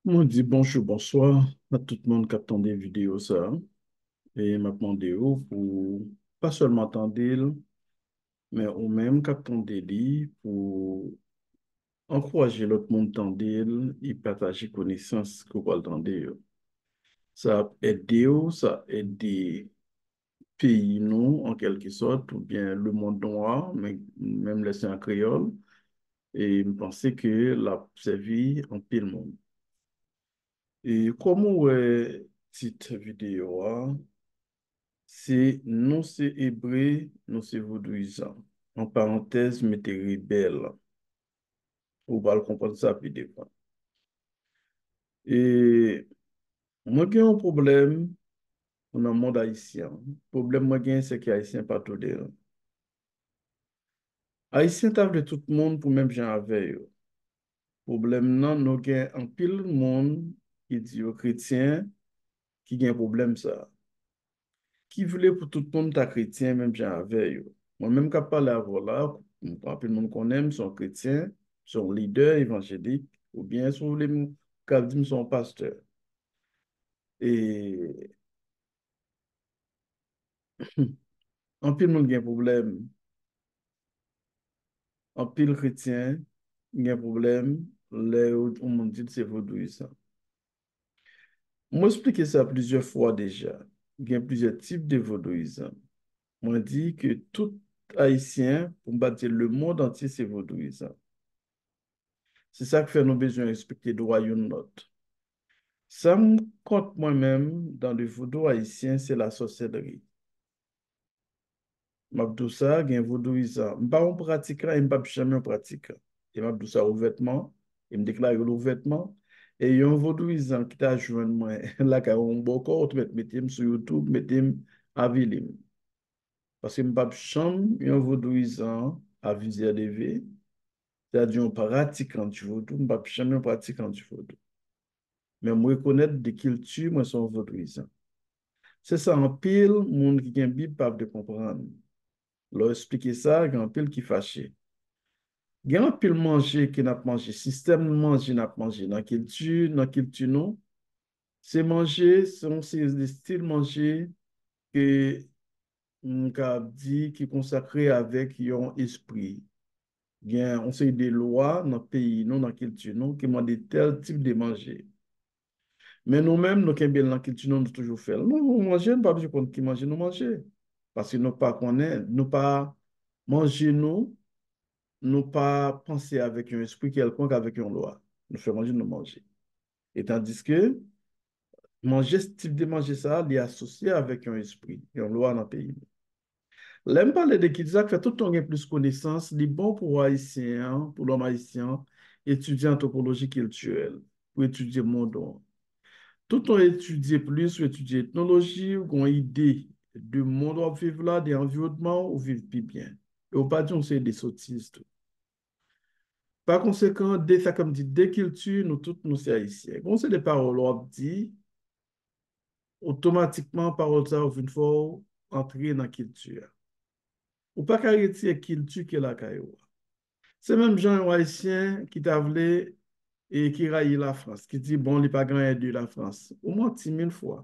On dit bonjour, bonsoir à tout le monde qui attend des vidéos ça. Et m'a demandé pour pas seulement attendre, mais au même qui attendent pour encourager l'autre monde attendre et partager connaissances que vous attendez. Ça aide, ça aide des pays nous en quelque sorte, ou bien le monde noir, mais même les en créole. Et je pense que la servi en pile monde. Et comment est cette vidéo, hein? C'est non, c'est hébreu, non, c'est vaudouisant. En parenthèse, mettez rebelle. Vous allez comprendre ça plus des fois. Et moi, j'ai un problème dans le monde haïtien. Le problème, moi, j'ai, c'est que Haïtien pas tout de. Haïtien table tout le monde pour même gens avec eux. Problème, non, nous avons un pile monde qui dit aux chrétiens qui a un problème ça. Qui voulait pour tout le monde ta chrétien, même gens avec eux. Moi-même, quand je parle à voilà, pas tout le monde qu'on aime sont chrétiens, sont leaders évangéliques, ou bien sont les qui sont pasteurs. Et en pile monde qui a un problème, en pile chrétien, il y a un problème, là où on me dit que c'est vaudouisme. Moi, expliqué ça plusieurs fois déjà. Il y a plusieurs types de vaudouisme. Moi, dit que tout Haïtien, pour me dire le monde entier, c'est vaudouisme. C'est ça qui fait nous besoin de respecter le royaume notre. Ça me compte moi-même dans le vaudou haïtien, c'est la sorcellerie. Mabdou ça, gen vaudouisant. M'pa on pratique là, m'pa jamais on pratique. Et mabdou ça ouvertement, et me déclare ouvertement. Et il y a un vaudouisant qui t'a joint moi, là, quand on beaucoup, tu mettez sur YouTube, mettez à Vilim. Parce que m'pa jamais un vaudouisant à visière de V, c'est-à-dire un pratiquant du vaudou, m'pa jamais un pratiquant du vaudou. Mais moi, reconnaître de culture, moi, sont vaudouisant. C'est ça, en pile, monde qui a une Bible pas de comprendre. Leur expliquer ça, il y a un pile qui fâché. Il y a un pile manger qui n'a pas mangé, système de manger n'a pas mangé, dans culture non. C'est manger, c'est des styles manger que on a dit qui consacré avec un esprit. Il y a on sait des lois dans le pays, non, dans culture non, qui demandent tel type de manger. Mais nous-mêmes, nous qui bien dans la culture, nous toujours fait. Nous manger, nous pas besoin de qui manger, nous manger. Parce que nous pas connaître, nous pas manger nous pas penser avec un esprit quelconque, avec une loi. Nous faisons manger, nous manger. Et tandis que manger, ce type de manger ça, il est associé avec un esprit, une loi dans le pays. L'aime parler de qui fait tout le temps qu'il plus connaissance, il est bon pour haïtien, pour l'homme haïtien, étudier anthropologie culturelle, pour étudier mon don. Tout on étudier plus, ou étudier ethnologie, ou une idée de monde où vivre là, des environnements où vivre plus bien. Et au pas dire on c'est des sottises. Tout. Par conséquent, dès ça comme dit, dès culture, nous tous nous c'est haïtiens. Quand c'est des paroles, on dit, automatiquement, parole ça, une fois entrer dans la culture. Ou pas caractériser culture qui est la caillou. C'est même Jean haïtien qui t'a voulu et qui raille la France, qui dit, bon, il n'est pas grand de la France. Au moins 10 000 fois.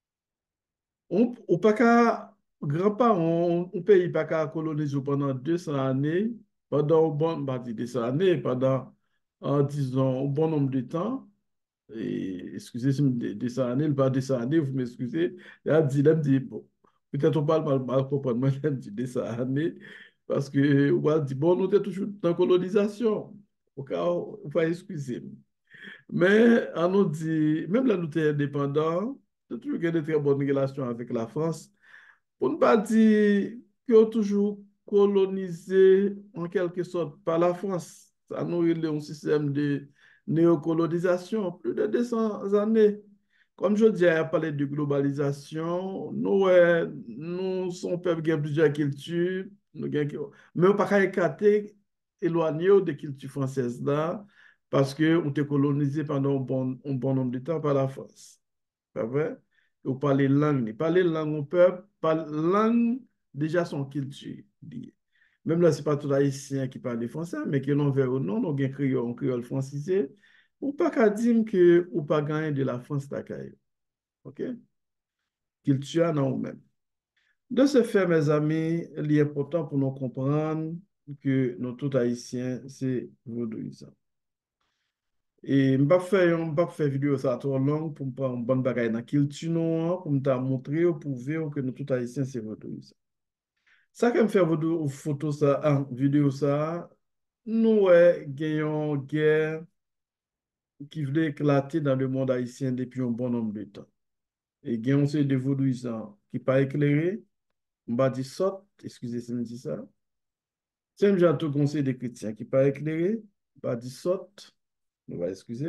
Ou pas qu'à grand-parents, on pays pas qu'à coloniser pendant 200 années, pendant bon, bah, 200 années, pendant, disons, un bon nombre de temps. Et, excusez, si 200 années, pas 200 années, vous m'excusez. Il a dit, bon, peut-être on parle mal comprendre, moi, il dit 200 années, parce que, on va dire, bon, nous sommes toujours dans la colonisation. Au cas où, on va excuser. Mais on nous dit, même là, nous sommes indépendants, nous avons toujours eu de très bonnes relations avec la France. Pour ne pas dire qu'ils ont toujours colonisé en quelque sorte par la France. Ça nous est un système de néocolonisation, plus de 200 années. Comme je dis, à parler de globalisation, nous sommes peuple qui a plusieurs cultures, mais on ne peut pas écarter, éloigner de culture française là, parce qu'on était colonisé pendant un bon nombre de temps par la France. Pas vrai? Ou parler langue, parler langue au peuple, parler langue, déjà son culture. Même là, ce n'est pas tout haïtien qui parle français, mais qui l'on veut ou non, nous avons un créole francisé, Ou pas qu'à dire que ou pas gagner de la France d'Akaï. OK? Qu'il tue dans nous-mêmes. De ce fait, mes amis, il est important pour nous comprendre que nous tous haïtiens, c'est vaudouisant. Et je ne vais pas faire vidéo ça trop long pour me prendre une bonne bagaille dans la culture, non, pour me montrer, pour prouver que nous tous haïtiens, c'est vaudouisant. Ça qui me fait photo ça, vidéo ça, nous, ouais, gagnons une guerre qui voulait éclater dans le monde haïtien depuis un bon nombre de temps. Et gagnons ces des vaudouisants qui pas éclairés, on va dire sorte, excusez si je me dis ça. C'est un tout conseil des chrétiens qui pas éclairé, on va dire sorte, on va excuser,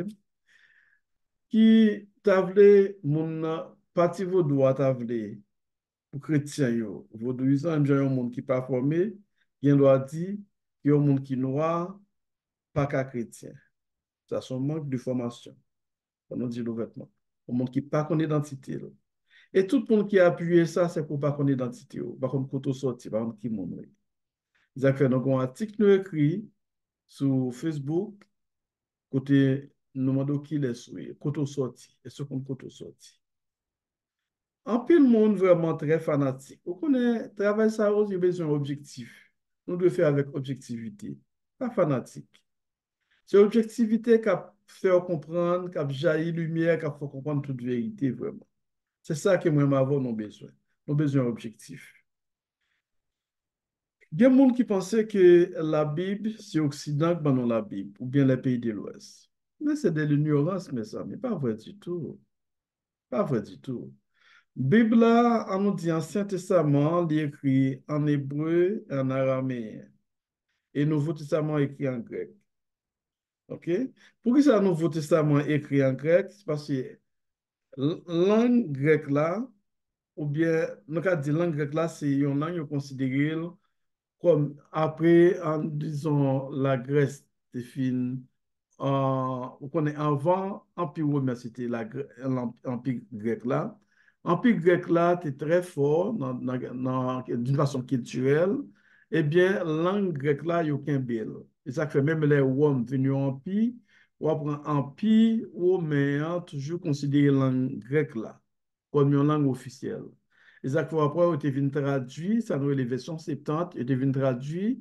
qui t'a voulu, mon parti vaudois t'a voulu, pour chrétiens, yo, vaudouisants, il y a un monde qui pas formé, qui doit dire, qu'il y a un monde qui noir, pas qu'à chrétien. Ça, c'est un manque de formation. On nous dit l'ouvertement. Un monde qui pas qu'on identité. Là. Et tout le monde qui a appuyé ça, c'est pour pas qu'on identité. Par contre, quand on sorti, par contre, qui monde. Ils ont fait donc un article nous écrit sur Facebook, côté nous demandons qui les souhaite, côté sorti, et ce qu'on côté sorti. En plus, le monde vraiment très fanatique. On connaît, travail ça aussi, besoin objectif. Nous devons faire avec objectivité, pas fanatique. C'est objectivité qui a fait comprendre, qui a jailli lumière, qui a fait comprendre toute vérité, vraiment. C'est ça que moi, m'avons nos besoins. Nos besoins objectifs. Il y a des gens qui pensaient que la Bible, c'est Occident qui banne la Bible, ou bien les pays de l'Ouest. Mais c'est de l'ignorance, mes amis. Pas vrai du tout. Pas vrai du tout. Bible, là, on nous dit Ancien Testament, il est écrit en hébreu et en araméen. Et Nouveau Testament écrit en grec. OK? Pourquoi ça, Nouveau Testament écrit en grec? C'est parce que langue grecque là, ou bien, nous avons dit langue grecque là, c'est une langue considérée comme après, en disons, la Grèce, c'est fini. On connaît avant Empire romain, c'était l'Empire grec là. Empire grec là, c'était très fort d'une façon culturelle. Eh bien, langue grecque là, il n'y a aucun bel. Et ça fait même les Roms venus en Empire, ou après Empire romain, toujours considéré langue grecque là comme une langue officielle. Et ça fait après, il devenu traduit, ça nous est les versions 70, il devenu traduit,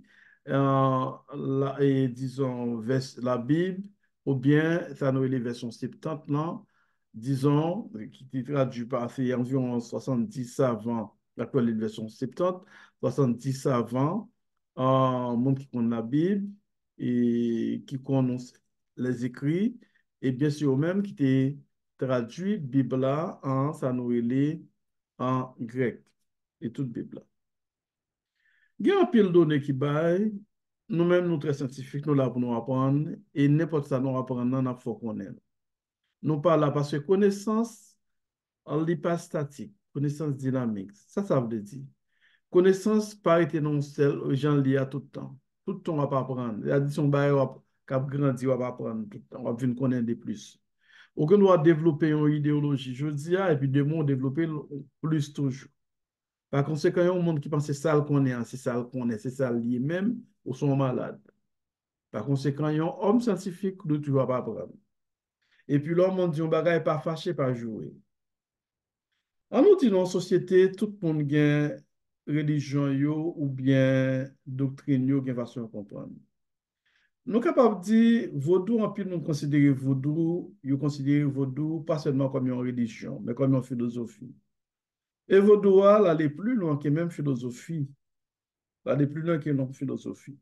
et disons, la Bible ou bien ça nous est les versions 70, non, disons, qui est traduit par c'est environ 70 avant, l'actuelle version 70, 70 avant, monde qui connaît la Bible et qui connaît les écrits, et bien sûr même qui était traduit Bible là en ça nous est les en grec, et toute Bible là. Il y a un pile de données qui baillent, nous-mêmes, nous très scientifiques, nous là pour nous apprendre, et n'importe ça nous apprendre, nous n'a faut connaître. Nous parlons là parce que connaissance, elle n'est pas statique, connaissance dynamique. Ça veut dire. Connaissance pas été non seul, les gens liés à tout le temps. Tout le temps, on va pas apprendre. L'addition, cap grandi, on va apprendre tout le temps. On va venir connaître de plus. Aucun doit développer une idéologie, je dis, et puis demain, développer plus toujours. Par conséquent, il y a un monde qui pense que c'est ça qu'on est, c'est ça qu'on est, c'est ça lié même, ou sont malades. Par conséquent, il y a un homme scientifique que tu ne vas pas apprendre. Et puis l'homme, on dit, on bagaille pas fâché, pas jouer. En nous dit, dans la société, tout le monde a religion yo, ou bien doctrine yo, gen façon de comprendre. Nous sommes capables de dire, vaudou, en plus, nous considérons vaudou, nous considérons vaudou pas seulement comme une religion, mais comme une philosophie. Et vaudou, là, aller plus loin que même philosophie. Là, aller plus loin que non philosophie.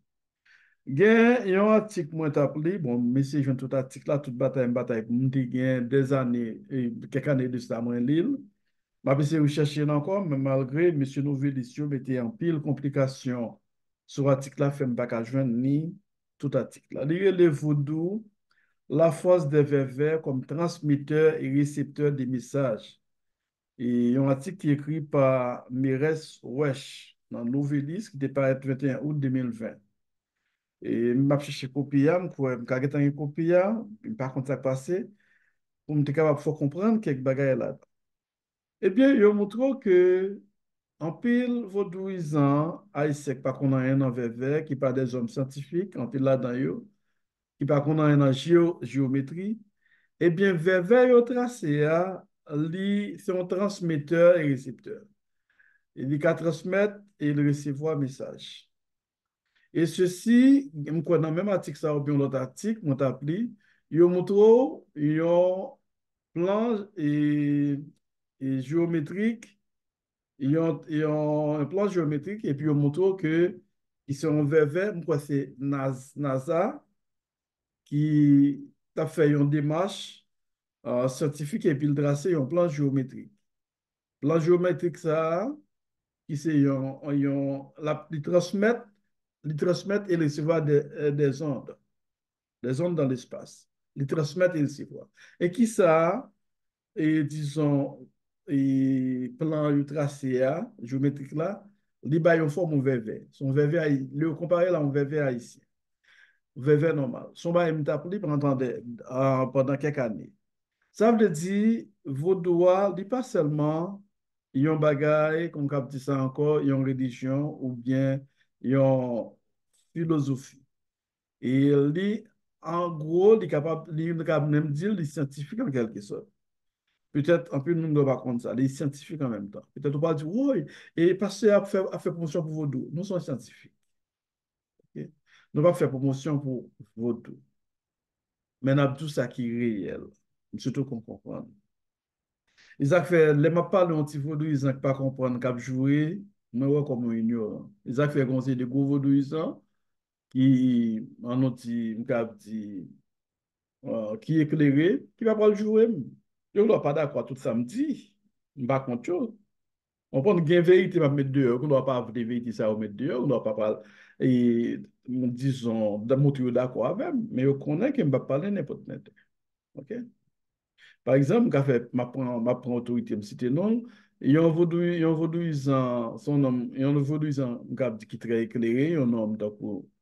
Il y a un article moi appelé, bon, mais c'est tout article là, toute bataille, pour me dire, des années, quelques années de ça, moi, l'île. Ma essayé de rechercher encore, mais malgré M. Novelissio mettait en pile complication sur l'article là, fait pas qu'à joindre ni tout article là. Lire le vaudou, la force des vers comme transmetteur et récepteur des messages. Et un article qui est écrit par Mires Wesh dans Novelis, qui était paru le 21 août 2020. Et m'a cherché copie, pour me garder une copie, par contre ça passé, pour me capable de comprendre quelques bagages là. Eh bien, il montre que en pile vaudouisant, haïtiens, pas qu'on a un envers qui pas des hommes scientifiques, en pile là-dedans, qui par contre dans la géométrie, eh bien, vers au tracé, c'est un transmetteur et récepteur. Il va transmettre et il recevoir message. Et ceci, dans le même article, ça, ou bien l'autre article, mon appli, il montre un plan géométrique, il un plan géométrique, et puis il montre que ils sont vers, quoi, c'est NASA qui a fait une démarche scientifique et puis il tracé un plan géométrique. Plan géométrique, ça, qui c'est, ils transmettent et recevoir des ondes dans l'espace. Ils transmettent et recevoir. Et qui ça, et disons, et plan tracé, géométrique là, il y a une forme VV. Son VV, le comparé là, un VV haïtien. VV normal. Son va m'appelé pendant quelques années. Ça veut dire, vos doigts, n'est pas seulement, ils ont bagaille, comme on dit ça encore, ils ont religion ou bien ils ont philosophie. Et lui, en gros, il est capable même dire les scientifiques en quelque sorte. Peut-être un peu nous ne pas contre ça, les scientifiques en même temps. Peut-être on va dire, oui, et parce a fait promotion pour vos doigts. Nous sommes scientifiques. Ok? Nous ne pas faire promotion pour vos doigts. Mais nous avons tout ça qui est réel. Surtout qu'on comprend. Ils ont fait, les m'a parlé un petit vaudouisant qui pas comprendre cap jouer, mais ouais comme un ignorant. Ils ont fait conseil de gros vaudouisants qui en ont dit, cap dit, qui éclairé, qui va pas le jouer. Je ne dois pas d'accord tout samedi. Je pas contre chose. On prend une vérité, va mettre dehors. On ne doit pas avoir des vérités, ça va mettre dehors. On ne doit pas parler, et, disons, de montrer d'accord avec, mais on connaît qu'il ne va pas parler n'importe quoi. OK? Par exemple, ma prend autorité, me citer non, il y a un vaudouisant, son nom, il y a un vaudouisant qui est très éclairé, un homme donc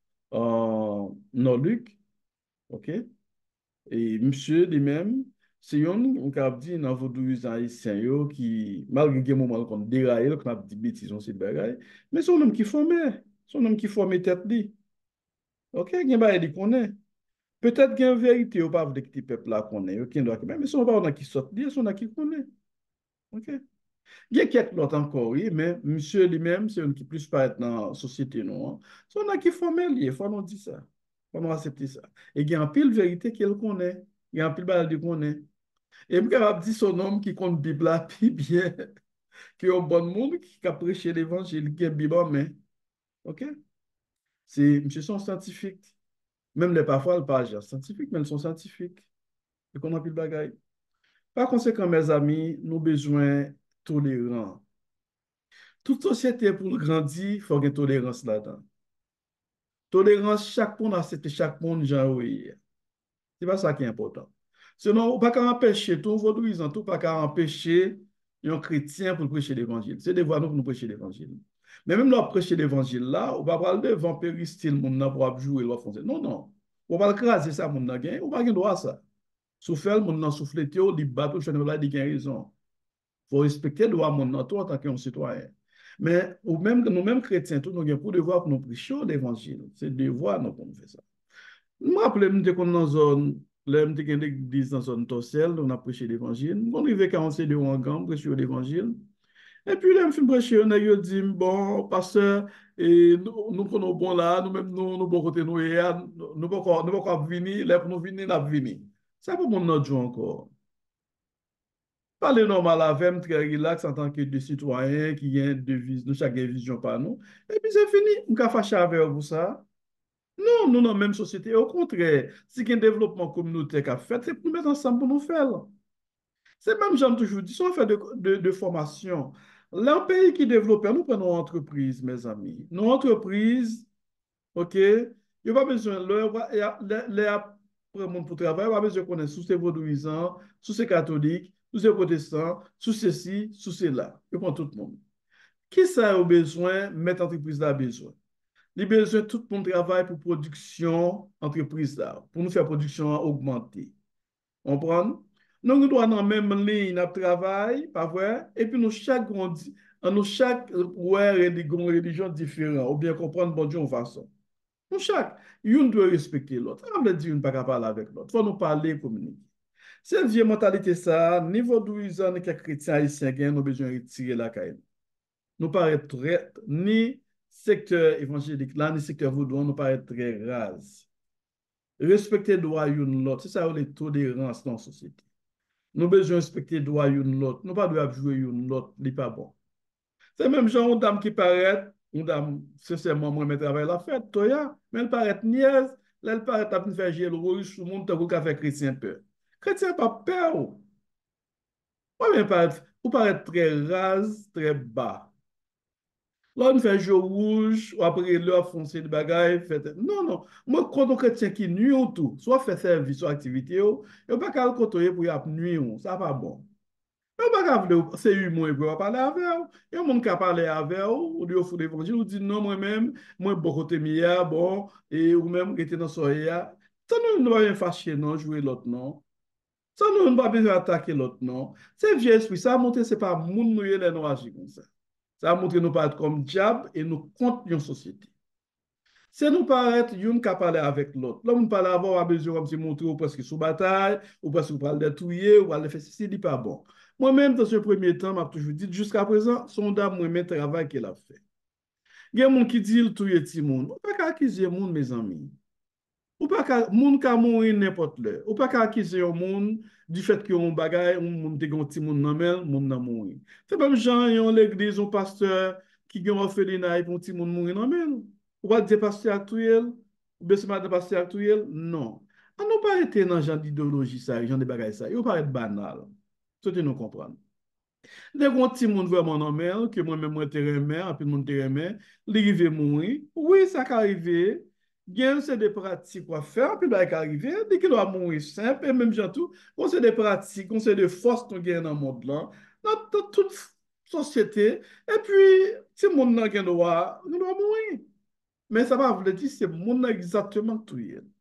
Nord-Luc, ok? Et monsieur lui-même, c'est un cap dit un vaudouisant haïtien yo qui malgré que moment qu'on déraille, qu'on a dit bêtises on sait bagaille, mais son homme qui formait tête li. OK, gen ba il connaît. Peut-être qu'il y a une vérité ou pas de que peuple là connaît, aucun doit mais son pas qui sort dire, son qui connaît. OK. Il y a quelques autres encore, oui, mais monsieur lui-même, c'est un qui plus pas être dans la société, non. C'est un qui formel, il faut nous dire ça. Il faut nous accepter ça. Et il y a un pile vérité qu'il connaît. Il y a un pile balade qu'il connaît. Et je suis capable de dire son homme qui compte Bible là, puis bien, qui est un bon monde, qui a prêché l'évangile, qui est Bible en main. OK? C'est, monsieur sont scientifiques. Même les parfois, ils parlent pas scientifiques, mais ils sont scientifiques. Ils connaissent pile bagaille. Par conséquent, mes amis, nous avons besoin tolérants. Toute société pour grandir, il faut qu'il y ait tolérance là-dedans. Tolérance, chaque monde accepte chaque monde, genre, oui. C'est pas ça qui est important. Sinon, on ne peut pas empêcher tout vaudouisant, tout pas qu'à empêcher un chrétien pour prêcher l'évangile. C'est des voix nous pour nous prêcher l'évangile. Mais même là, prêcher l'évangile là, on va pas parler de vampiristyle, mon pour jouer le français. Non, non. On va pas craser ça, mon n'a on va pas droit à ça. Souffler, mon n'a soufflé, il bat tout, je ne il a raison. Faut respecter le droit mon en tant qu'un citoyen. Mais ou même, nous mêmes chrétiens, tous nous avons pour devoir pour nous prêcher l'évangile. C'est devoir nous pour nous faire ça. Je me rappelle, nous étions dans une zone, là, nous étions dans l'église dans une zone torselle, on a prêché l'évangile. On arrivait 42 en gang, prêcher l'évangile. Et puis là, je me prêcher, on a dit, bon, pasteur, et nous prenons bon là, nous-mêmes, nous bon côté nous, et nous ne pouvons pas venir, là, pour nous venir, nous venir. Ça, pour mon autre jour encore. Parler normal avec très relax en tant que deux citoyens qui ont nous chaque vision par nous. Et puis c'est fini. On ne fâcher avec vous ça. Non, nous dans la même société. Au contraire, si il y a un développement communautaire qu'a fait, c'est pour nous mettre ensemble pour nous faire. C'est même, j'aime toujours dit, si on fait de formation, là, un pays qui développe, nous prenons entreprise, mes amis. Nos entreprises, OK, il n'y a pas besoin, pour monde pour travailler, il n'y a pas besoin de connaître sous ces vaudouisants, sous ces catholiques, sous ces protestants, sous ceci, sous cela. Il prend tout le monde. Qui ça a besoin, mettre entreprise là besoin? Il a besoin de tout le monde travaille pour production entreprise là, pour nous faire production augmenter. On prend? Nous doit dans la même ligne de travail, pas vrai? Et puis nous chaque ouais, religion différente, ou bien comprendre bon Dieu en façon. Nous chaque, une doit respecter l'autre. On veut dire une pas parler avec l'autre. Faut nous parler, communiquer. C'est une vieille mentalité ça, niveau 12 ans, que chrétiens haïtiens, nous avons besoin de retirer la caille. Nous paraît très, ni secteur évangélique là, ni secteur vaudou, nous paraît très rase. Respecter le droit de l'autre, c'est ça les tolérance dans la société. Nous avons besoin de respecter le droit de l'autre. Nous ne pouvons pas jouer l'autre, ce n'est pas bon. C'est même genre une dame qui paraît, une dame, sincèrement, moi, je travaille la fête, toi, mais elle paraît niaise, là, elle paraît à faire gérer le rouge, tout le monde, tant qu'à faire chrétien peur. Chrétien pas peur. Ou paraît très rase, très bas. Là, on fait jeu rouge, ou après, l'heure foncé de bagaille, fait... Non, non. Moi, quand on chrétien qui nuit ou tout, soit fait service, soit activité, ou, il n'y a pas qu'à le côtoyer pour y avoir nuit, ça va pas bon. On pas capable c'est humain et pour parler avec eux. Il y a un monde qui a parlé avec eux, ou lui offre l'évangile, ou dit non, moi-même, moi, bon côté mia, bon, et ou même qui était dans soirée. Ça nous ne va rien fâcher, non, jouer l'autre, non. Ça nous ne va pas besoin attaquer l'autre, non. C'est vieux esprit, ça a montré, c'est pas moun nous les nous agir comme ça. Ça a montré nous pas être comme diable et nous contre une société. C'est nous paraître une qui parler avec l'autre. Là, on parle avant, on a besoin comme si montrer ou parce que sous bataille, ou parce que vous parlez de tuer, ou aller faire ceci, ce n'est pas bon. Moi-même, dans ce premier temps, je toujours dit, jusqu'à présent, son dame, moi-même, travail qu'elle a fait. Il y a des gens qui disent, il tuer tout le monde. On ne peut pas accuser le monde, mes amis. Ou pas ka moun ka mourir n'importe le. Ou pas ka accuser un monde du fait que on bagaille, on moun te gon ti moun nan mel, moun nan mourir. C'est pas gens yon l'église un pasteur qui gen orphelinat pour ti moun mourir nan mel. Ou pas dire pasteur actuel, ou bien c'est pas pasteur actuel, non. On n'a pas été dans genre d'idéologie ça, genre de bagaille ça. Il paraît banal. Tout nous comprendre. Dès qu'on ti moun vraiment nan mel, que moi-même moi te remè, puis moun te remè, li rive mourir. Oui, ça qu'arrive. Bien, c'est des pratiques à faire, puis bah, arriver, dès qu'il va mourir simple, et même tout, on c'est des pratiques, on c'est des forces qu'on gagne dans le monde là, dans toute société, et puis, si le monde n'a qu'un droit, il doit mourir. Mais ça va vous dire, c'est le monde exactement tout.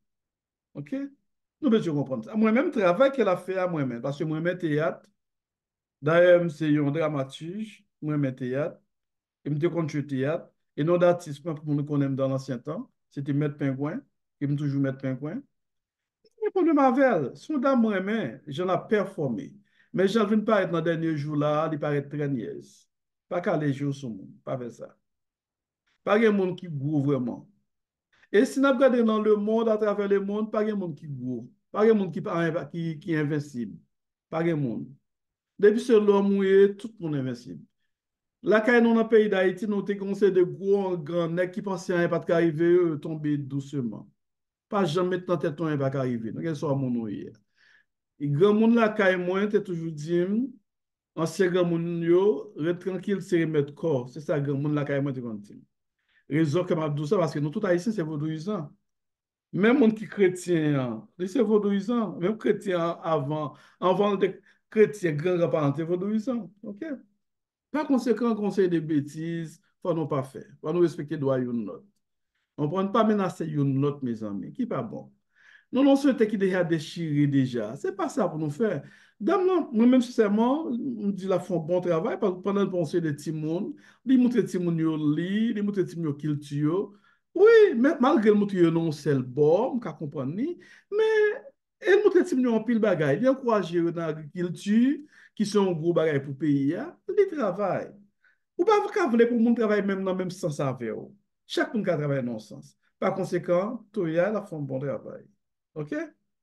OK? Nous devons comprendre ça. Moi-même, travail qu'elle a fait à moi-même, parce que moi-même, théâtre, d'ailleurs, c'est un dramaturge, moi-même, théâtre, et me compte sur théâtre, et non d'artiste, pour nous connaître dans l'ancien temps, c'était Maître Pingouin, et me toujours Maître Pingouin. Le problème avec elle, son dame moi-même, j'en ai performé. Mais j'en viens pas être dans les derniers jours là, il paraît très niaise. Pas qu'à les jours sur monde, pas faire ça. Pas de monde qui gros vraiment. Et si nous regardons dans le monde, à travers le monde, pas de monde qui gros. Pas de monde qui est invincible. Pas de monde. Depuis ce l'homme, oui, tout le monde est invincible. Là, quand nous dans le pays d'Haïti, nous avons conseillé de gros grands nègres qui pensaient à pas arriver, tomber doucement. Pas jamais dans tête on pas arriver. Nous sommes mon hier. Et grand monde là kay moi t'es toujours dit ancien grand monde yo reste tranquille c'est remettre corps. C'est ça grand monde là kay moi te dit. Raison que m'a dit ça parce que nous tout haïtiens c'est vaudouisant. Même monde qui chrétien, c'est vaudouisant. Même chrétien avant de chrétien grand-parent c'est vaudouisant. OK? Par conséquent, conseil de bêtises, faut nous pas faire. Faut nous respecter droit une l'autre. On ne prend pas menacer une l'autre mes amis, qui pas bon. Nous, non, souhaitons qui déjà déchiré déjà. C'est pas ça pour nous faire. Dame, non, moi-même, sincèrement, on dit la font bon travail parce que pendant le conseil de Timon, il montre Timon yo li, il montre Timon yo culture. Oui, mais malgré le montre yo non c'est bon, on comprendre ni, mais elle montre Timon yo en pile bagaille. Il encourage yo dans l'agriculture, qui sont un gros bagaille pour le pays, il travaille. Ou pas vous voulez pour mon travail même dans le même sens avec vous. Chaque monde qui travaille dans le sens. Par conséquent, tout y a la font bon travail. OK?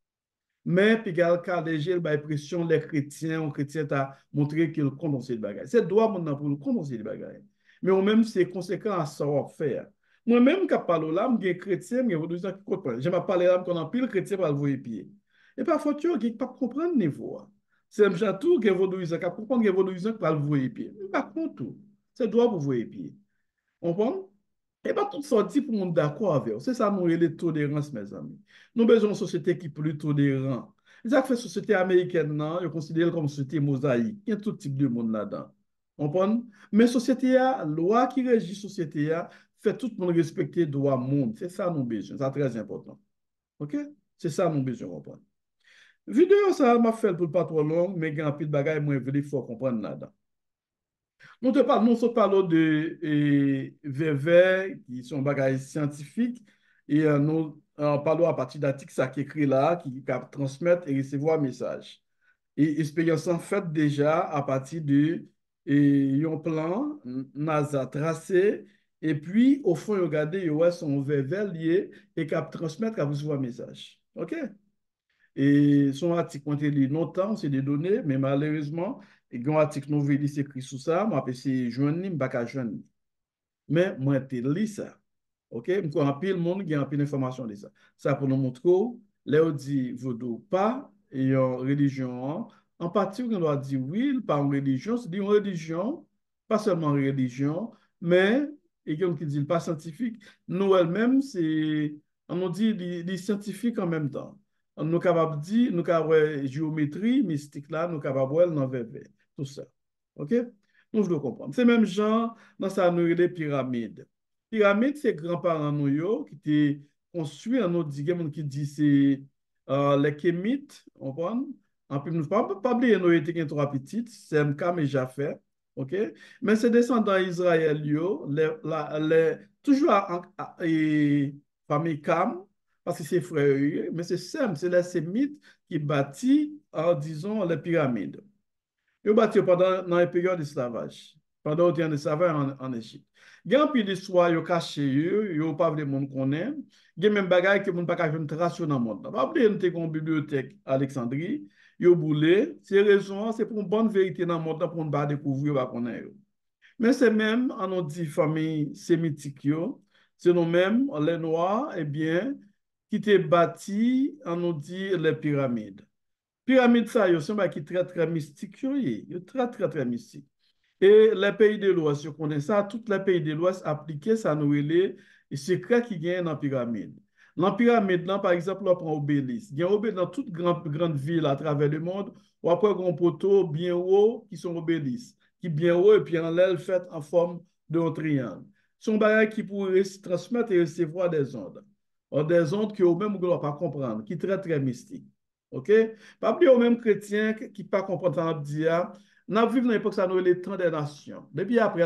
Mais, puis, quand les bah, pression, les chrétiens t'ont montré qu'ils condensent le bagage. C'est droit maintenant pour nous condenser le bagage. Mais au même, c'est conséquent à savoir-faire. Moi-même, quand je parle là, je suis chrétien, je suis qui comprennent. Je parle là, qu'on a pile chrétien pour le voir pied. Et parfois, tu ne pas comprendre le niveau. C'est un genre tout qui est vaudouisant, qui comprend que vaudouisant pour le voir pied. Mais pas contre tout. C'est droit pour voir pied. On comprend? Et pas tout sorti pour monde d'accord avec vous. C'est ça, nous, les tolérance, mes amis. Nous avons besoin d'une société qui est plus tolérante. Ça fait société américaine, non, je considère comme une société mosaïque. Il y a tout type de monde là-dedans. On comprend? Mais société, la loi qui régit la société, fait tout le monde respecter le droit monde. C'est ça, nous besoin. C'est très important. OK? C'est ça, nous besoin, comprendre. Vidéo, ça m'a fait pour pas trop long, mais il y a un peu de bagages, moi, il faut comprendre là-dedans. Nous te parlons de VV, qui sont bagages scientifiques, et nous parlons à partir d'articles ça qui écrit là, qui capte transmettre et recevoir message. Et expérience en fait déjà à partir de un plan NASA tracé et puis au fond regardez il y a son vers lié et cap transmettre cap recevoir message. OK? Et son article quand il est longtemps c'est des données mais malheureusement il y a un article nouveau qui écrit sur ça, moi c'est joindre, je pas joindre. Mais moi, je lis ça. OK? Je connais un pile monde qui a un pile d'informations de ça. Ça pour nous montrer, là, on dit vaudou pas et en religion. En partie, on doit dire oui, pas en religion. C'est une religion, pas seulement une religion, mais, et comme qui dit, pas scientifique. Nous, elles-mêmes, c'est, on nous dit, les scientifiques en même temps. Nous sommes capables de dire, nous sommes capables de géométrie, mystique là, nous sommes capables de voir tout ça. OK? Nous, je dois comprendre. C'est même genre, dans sa nous les pyramides. Pyramide, c'est grands-parents nous yo, qui étaient construits en autre dit, qui dit c'est les Kémites, on comprend? En plus, nous pas oublier nous étions trois petites, c'est Mkam et Jafet, ok? Mais ces descendants Israël yo, toujours et famille Kam, parce que c'est frère, mais c'est Sem, c'est les Sémites qui bâtit, disons, les pyramides. Ils ont bâti pendant dans la période d'esclavage, pendant le temps d'esclavage en Égypte. Il y a un peu d'histoire, ils ont caché, ils n'ont pas de monde qu'on aime. Il y a même des choses que ne pas faire une trace dans le monde. Pas oublier, nous avons une bibliothèque à Alexandrie, ils ont boulé. C'est raison, c'est pour une bonne vérité dans le monde, pour ne pas découvrir, pas connaître. Mais c'est même, en nous dit famille sémitique, c'est nous-mêmes, les Noirs, eh bien, qui étaient bâti, en nous dit les pyramides. Pyramide ça, c'est un truc qui est très, très mystique. Yo, très, très, très mystique. Et les pays de l'Ouest, je connais ça, tous les pays de l'Ouest appliquent ça, nous les secrets qui gagnent dans la pyramide. Dans la pyramide, là, par exemple, on prend obélisque. Il y a un obélisque dans toutes grandes villes à travers le monde, ou après, un poteau bien haut qui sont obélisques, qui bien haut et puis en l'aile fait en forme d'un triangle. Ce sont des choses qui pourraient se transmettre et recevoir des ondes. Or, des ondes que vous-même, vous ne pouvez pas comprendre, qui sont très, très mystiques. OK? Pas oublier aux mêmes chrétiens qui ne pas comprendre ça, nous vivons dans l'époque, ça nous les temps des nations. Depuis après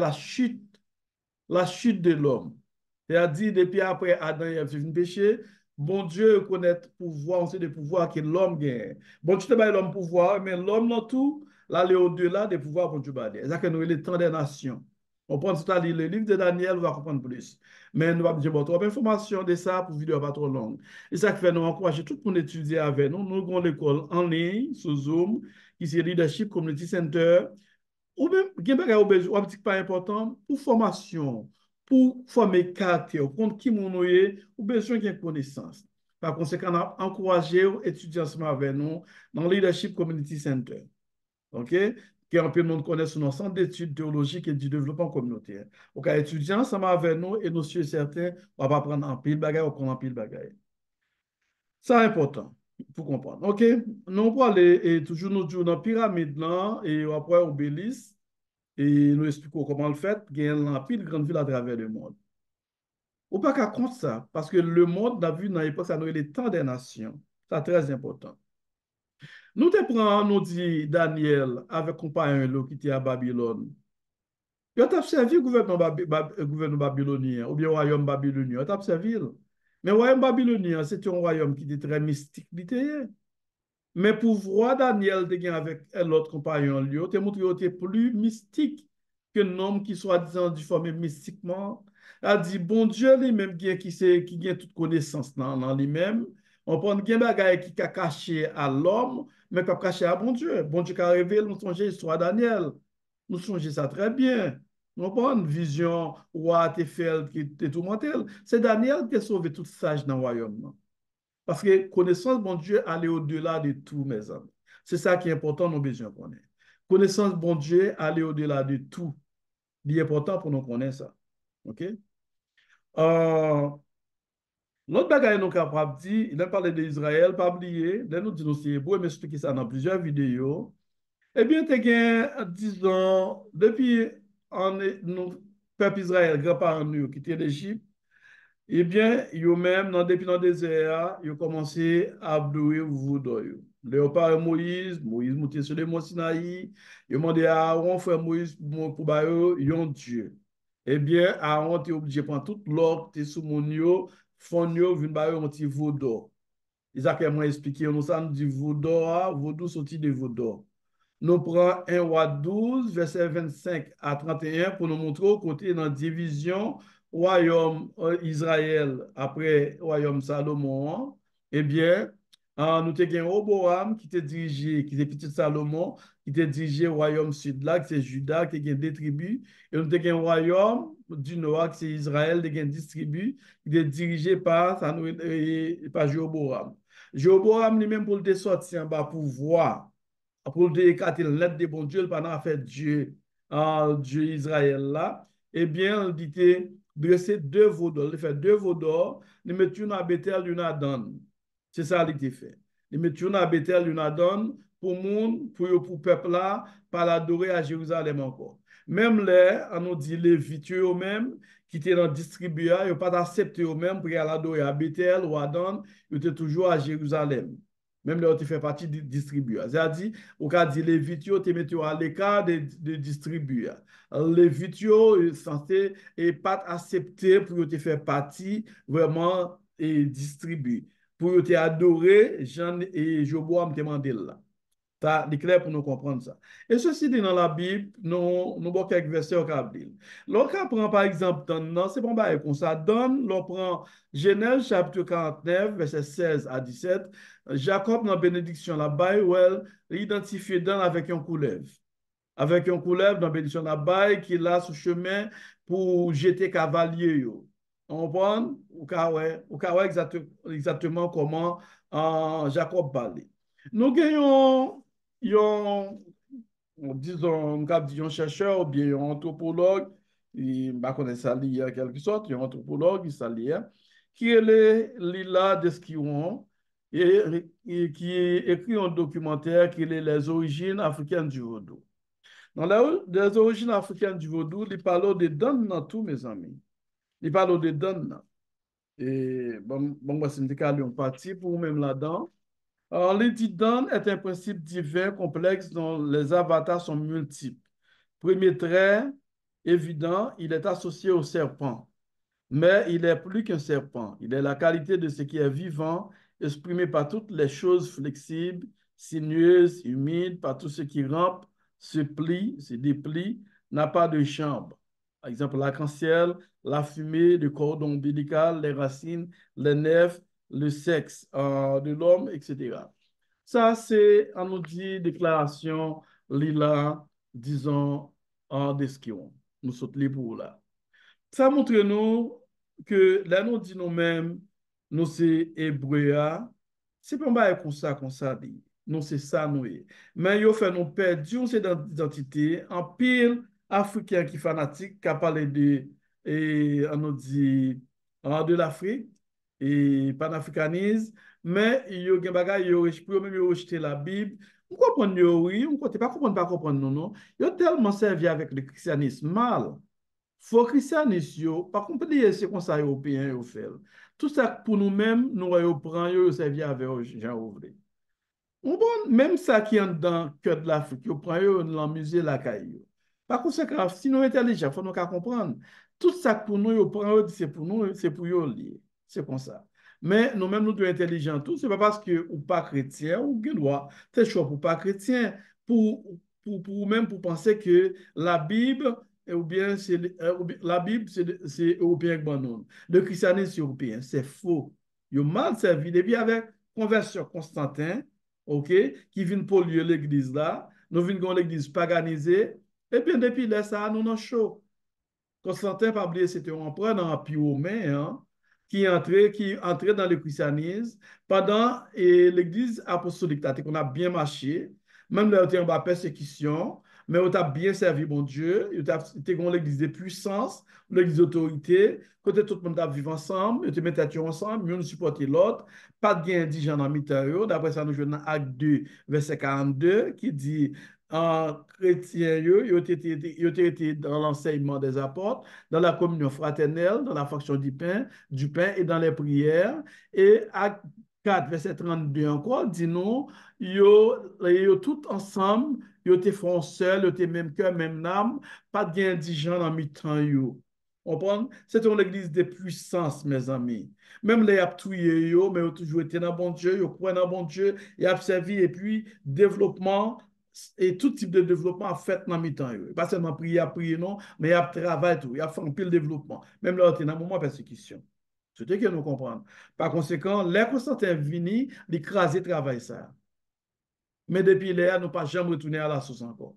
la chute de l'homme. C'est-à-dire, depuis après Adam et Ève fait un péché, bon Dieu connaît le pouvoir, on sait des pouvoirs que l'homme gagne. Bon Dieu te bat l'homme pouvoir, mais l'homme dans tout, là, il est au-delà des pouvoirs pour Dieu. C'est ça que nous les temps des nations. On prend tout à lire le livre de Daniel, on va comprendre plus. Mais nous allons dire bon, trop d'informations de ça pour vidéo pas trop longue. Et ça qui fait nous encourager tout le monde à étudier avec nous. Nous avons l'école en ligne, sur Zoom, qui c'est Leadership Community Center. Ou même, il y a des besoin, pas important, pour formation, pour former caractère, pour qui mon est, ou besoin de connaissance. Par conséquent, on a encouragé les étudiants ensemble avec nous dans le Leadership Community Center. OK? Qui un peu de monde connaît son centre d'études théologiques et du développement communautaire. Donc, les étudiants ensemble avec nous et nous sommes certains, on va apprendre en pile bagaille, on prend en pile bagaille. Ça, c'est important pour comprendre. OK? Nous, on va aller et toujours nous jouer dans la pyramide là, et après, obélisque. Et nous expliquons comment le fait, il y a une pile grande ville à travers le monde. Ou pas qu'à compte ça, parce que le monde, a vu dans l'époque, ça nous est le temps des nations. C'est très important. Nous te prenons, nous dit Daniel, avec compagnon qui était à Babylone. Il a servi le gouvernement babylonien, ou bien le royaume babylonien. Il a servi. Mais le royaume babylonien, c'est un royaume qui était très mystique. Mais pour voir Daniel de avec l'autre compagnon, il te montré qu'il était plus mystique que homme qui soit disant du formé mystiquement. A dit, bon Dieu lui-même qui a toute connaissance dans lui-même. On prend bien bagaille qui a caché à l'homme, mais pas caché à bon Dieu. Bon Dieu qui a révélé, nous songeons l'histoire de Daniel. Nous songeons ça très bien. Nous prenons une vision, roi Téphel qui était tourmenté. C'est Daniel qui a sauvé toute sage dans le royaume. Parce que connaissance, bon Dieu, aller au-delà de tout, mes amis. C'est ça qui est important, nous besoin de connaître. Connaissance, bon Dieu, aller au-delà de tout. Il est important pour nous connaître ça. OK? L'autre bagaille nous capable de dire, il a parlé d'Israël, pas oublier, là nous disons c'est beau, mais expliquer ça dans plusieurs vidéos. Eh bien, tu as, disons, depuis nous, peuple Israël, grands-parents nous, qui étaient l'Égypte, eh bien, yo même, depuis dans le désert, ils ont commencé à abdouer Voudoyo. Léopard et Moïse monté sur le mont Sinaï, ils ont demandé à Aaron, frère Moïse, pour bailler, ils ont Dieu. Eh bien, Aaron était obligé de prendre toute l'or qui était sous mon yo, fon yo vin ba yo un petit vaudor. Isaac m'a expliqué, nous ça nous dit vaudor, vaudou sorti de vaudor. Nous prenons 1 roi 12, verset 25 à 31 pour nous montrer au côté dans la division royaume Israël après royaume Salomon. Eh bien, nous avons Roboam qui était dirigé, qui était petit Salomon, qui était dirigé au royaume sud là, qui c'est Juda, qui a des tribus. Et nous avons un royaume du nord, qui c'est Israël, qui a 10 tribus, qui est dirigé par Jéroboam. Jéroboam lui-même pour le sortir en bas pour voir pour le écarter l'aide de bon Dieu pendant fait Dieu, Dieu Israël là, eh bien, il dit dresser deux veaux d'or. Il fait deux veaux d'or, il met une à Bethel, une à Dan. C'est ça qu'il a fait. Il met une à Bethel, une à Dan pour monde, pour le peuple là, pas l'adorer à Jérusalem encore. Même là, on nous dit les Lévites eux-mêmes, qui étaient dans le distributeur, ils n'ont pas accepté eux-mêmes pour aller adorer à Bethel ou à Dan, ils étaient toujours à Jérusalem. Même là, tu fais partie du distributeur. C'est-à-dire, au cas dit les vidéos, tu mets à l'écart des distributeurs. Les vidéos sont censées et pas accepter pour te faire partie vraiment et distribuer. Pour te adorer, Jean et Joboam te demandé là. Ça, c'est clair pour nous comprendre ça. Et ceci dit dans la Bible, nous avons quelques versets au Kabil. Lorsqu'on prend par exemple, dans c'est bon, bah, comme ça donne, l'on prend Genèse chapitre 49, verset 16 à 17. Jacob, dans la bénédiction là-bas, il identifie Dan avec un couleuvre. Avec un couleuvre dans la bénédiction là-bas, qui est là sur chemin pour jeter cavalier. On comprend? Ou cas exactement comment Jacob parlait. Nous gagnons disons, un chercheur ou bien un anthropologue, il va connaître ça lié en quelque sorte, un anthropologue, il s'allie, qui est Lila Desquiron, qui écrit un documentaire qui est les origines africaines du vaudou. Dans les origines africaines du vaudou, il parle de Dan dans tout, mes amis. Il parle de Dan. Et bon, moi, c'est une partie pour vous-même là-dedans. Alors, l'édidant est un principe divin complexe dont les avatars sont multiples. Premier trait évident, il est associé au serpent. Mais il est plus qu'un serpent. Il est la qualité de ce qui est vivant, exprimé par toutes les choses flexibles, sinueuses, humides, par tout ce qui rampe, se plie, se déplie, n'a pas de chambre. Par exemple, l'arc-en-ciel, la fumée, le cordon ombilical, les racines, les nerfs, le sexe de l'homme, etc. Ça, c'est, on nous dit, déclaration lila, disons, en description. Nous sommes libres pour là. Ça montre nous que là, nous disons nous-mêmes, nous c'est hébreu, c'est pas mal comme ça dit. Nous c'est ça, nous. Mais il fait nous perdre cette identité en pile africain qui fanatique, qui a parlé de, et on nous dit, de l'Afrique, et panafricanisme, mais il y a des bagages, il même rejeter la Bible. On comprend, oui, on ne pas comprendre, non, non. Il a tellement servi avec le christianisme mal. Faut christianisme, par contre, c'est comme ça européen au fait. Tout ça pour nous-mêmes, nous prenons, nous servir avec Jean Ouvrier. Bon, même ça qui est dans le cœur de l'Afrique, nous prenons dans musée la caillou. Par conséquent, si nous sommes intelligents, il faut nous comprendre. Tout ça pour nous, c'est pour nous, c'est pour nous lier. C'est comme ça. Mais nous-mêmes, nous sommes intelligents. Tout, c'est pas parce que ou pas chrétien ou que droit. C'est choix pour pas chrétien. Pour même pour penser que la Bible, ou bien la Bible, c'est européen que bon. Le christianisme, c'est européen. C'est faux. Il a mal servi. Depuis avec conversion Constantin, OK, qui vient polluer l'église là, nous venons l'église paganisée, et bien depuis là, ça, nous sommes chaud. Constantin, pas oublier, c'était un empereur dans l'Empire romain, hein, qui entrait dans le christianisme pendant l'église apostolique, qu'on a bien marché, même là, on a persécution, mais on a bien servi mon Dieu, on a l'église de puissance, l'église d'autorité, côté tout le monde a vivre ensemble, on te mettait ensemble, on supporter l'autre, pas de gain indigène en mi-temps, d'après ça, nous jouons dans Acte 2, verset 42, qui dit en chrétien, ils ont été dans l'enseignement des apôtres, dans la communion fraternelle, dans la fraction du pain et dans les prières. Et à 4, verset 32 encore, dit nous, ils ont tout ensemble, ils ont été frères seuls, ils ont été même cœur, même âme, pas de gain indigent en mi-temps. On prend, c'est une église de puissance, mes amis. Même les appuyer, yo, mais ils ont toujours été dans bon Dieu, ils croient dans bon Dieu, ils ont servi, et puis développement, et tout type de développement fait dans mi-temps. Pas seulement prier, non, mais il y a travail, tout, il y a fait un pile développement. Même là, on est dans un moment de persécution. C'est ce que nous comprenons. Par conséquent, les Constantin vini, d'écraser travail ça. Mais depuis là, nous pas jamais retourné à la source encore.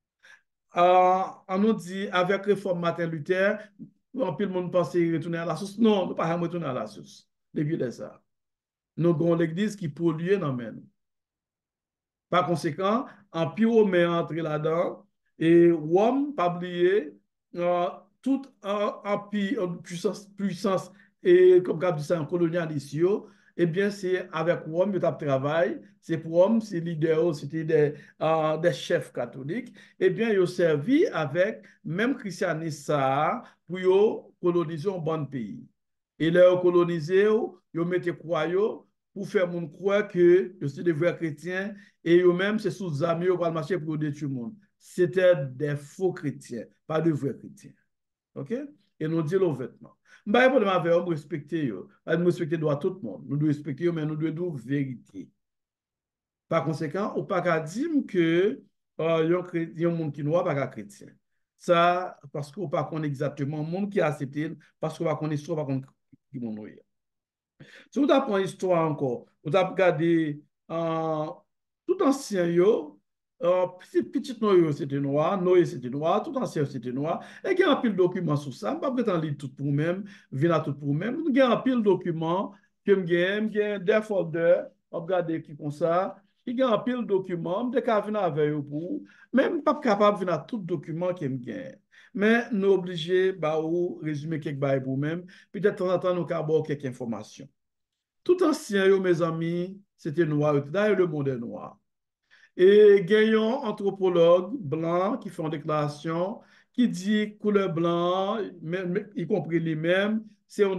On nous dit, avec réforme Martin Luther, en pile monde pense retourner à la source. Non, nous pas jamais retourner à la source. Depuis là, ça. Nous avons l'église qui pollue dans le. Par conséquent, en pire, met entré là-dedans, et Rome, pas oublier, tout empire, puissance, et comme on dit ça, en colonialisme, eh bien, c'est avec Rome que tu travail, c'est pour Rome, c'est leader, c'était des chefs catholiques, eh bien, ils ont servi avec même christianisme ça, pour coloniser un bon pays. Et là, ils colonisé, ils mettaient croyants pour faire mon croire que je suis des vrais chrétiens et eux-mêmes, c'est sous amis pour le marché pour détruire le monde. C'était des faux chrétiens, pas de vrais chrétiens. OK? Et nous disons le vêtement. Bah, pour avec eux, respecter eux. Nous respecter doit tout le monde. Nous devons respecter eux, mais nous devons dire vérité. Par conséquent, on ne peut pas dire que il y a un monde qui n'est pas chrétien. Ça, parce qu'on ne peut pas connaître exactement le monde qui a accepté, parce qu'on ne peut pas connaître l'histoire, pas qui est. Si vous apprenez l'histoire encore, vous avez regardé tout ancien, petit Noé c'était noir, Noé c'était noir, tout ancien c'était noir, et il y a un pile de documents sur ça, je ne vais pas prétendre lire tout pour vous-même, venir tout pour vous-même, il y a un pile de documents que je des folders, regardez qui comme ça, il y a un pile de documents, je vais venir avec vous pour, même pas capable de venir tout document que je mais nous obligés bah, ou résumer quelques bails pour vous-même, peut-être de temps en temps nous avons quelques informations. Tout ancien, yo, mes amis, c'était noir. D'ailleurs, le monde est noir. Et gagnons anthropologue blanc qui font une déclaration qui dit couleur blanc, même, y compris lui-même, c'est une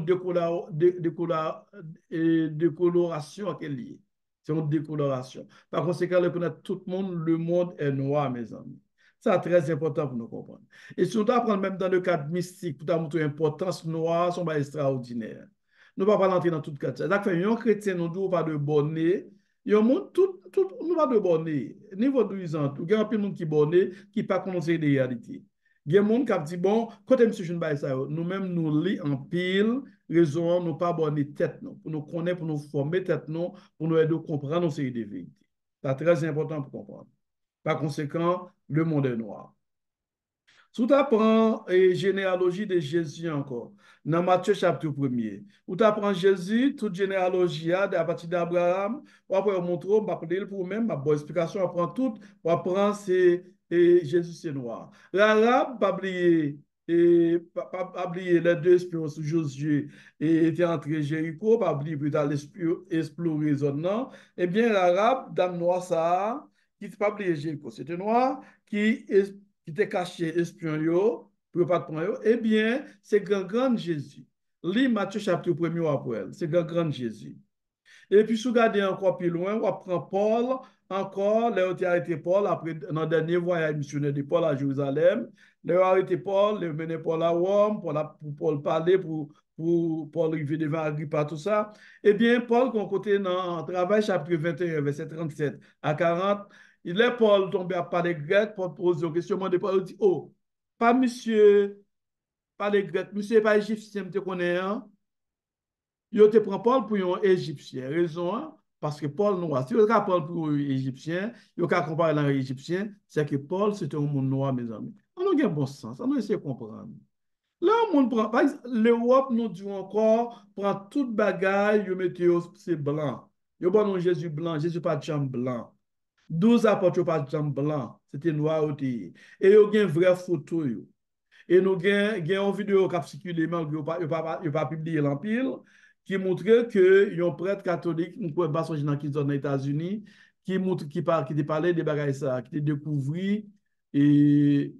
décoloration qu'elle est. C'est une décoloration. Par conséquent, reconnaître tout le monde, le monde est noir, mes amis. C'est très important pour nous comprendre. Et si on doit prendre même dans le cadre mystique, pour montrer l'importance noire, sont pas extraordinaire. Nous ne pouvons pas rentrer dans tout le cadre. C'est-à-dire que un chrétien, nous ne pas de bonnet. Il y a tout, nous pas de bonnet. Niveau de tout. Il y a un peu de monde qui bonnet, qui pas connaître les réalités. Il y a des gens qui dit, bon, côté monsieur Jeune ça, nous-mêmes, nous lit en pile, raison, nous pas bonner tête, nous, pour nous connaître, pour nous former tête, nous, pour nous aider à comprendre nos séries de vérités. C'est très important pour comprendre. Par conséquent, le monde est noir. Si tu apprends la généalogie de Jésus encore, dans Matthieu chapitre 1er, où tu apprends Jésus, toute généalogie à partir d'Abraham, ou après on montre, on va parler pour vous-même, ma bonne explication, on apprend tout, on apprend c'est Jésus c'est noir. L'arabe, pas oublier, pas oublier les deux espions sous Josué et étaient entrés Jéricho, pas oublier plus tard explorer zone non. Eh bien, l'arabe, dame noire ça, qui ne pas oublier Jéricho, c'était noir, qui était caché espion yo, pour pas prendre yo, eh bien, c'est grand Jésus. Lis Matthieu chapitre 1er après, c'est grand Jésus. Et puis, si vous regardez encore plus loin, on prend Paul, encore, là où il a arrêté Paul, après, dans le dernier voyage missionnaire de Paul à Jérusalem, là où a arrêté Paul, là où mené Paul à Rome, pour Paul parler, pour Paul arriver devant Agrippa, tout ça. Eh bien, Paul, qu'on côté dans Travail, chapitre 21, verset 37 à 40, il est Paul tombé à parler grec, Paul pose une question, de Paul dit, oh, pas monsieur, parler grec, monsieur pas égyptien, tu connais, hein? Yo te prend Paul pour un Égyptien. Raison, hein? Parce que Paul noir. Si vous avez Paul pour un Égyptien, vous avez comparé dans l'Égyptien, c'est que Paul, c'était un monde noir, mes amis. On a un bon sens, on a essayé de comprendre. Là, on prend, par exemple, l'Europe, nous disons encore, prend toute bagaille, vous mettez c'est blanc. Vous avez Jésus blanc, Jésus pas de jambe blanc. 12 apôtres pas de jambe blanc, c'était noir au Et vous avez une vraie photo. Et nous avons une vidéo qui a circulé, mais il n'a pas publié l'Empire, qui montre que un prêtre catholique, nous pouvons pas songer dans les États-Unis, qui parlait des bagages ça, qui découvert et,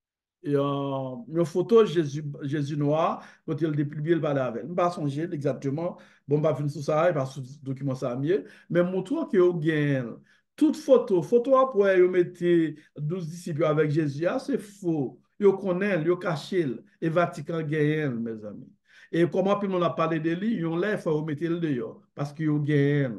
une photo de Jésus noir, quand il a publié le parlait avec. Je ne pas songer exactement, bon, pas finir sur ça, pas document ça mieux, mais montrons que vous toute photo après vous mettez 12 disciples avec Jésus, c'est faux. Yo connaît, yo caché, et Vatican gagne, mes amis. Et comment puis on a parlé de lui, yon là, il faut remettre le dehors, parce que yo gagne.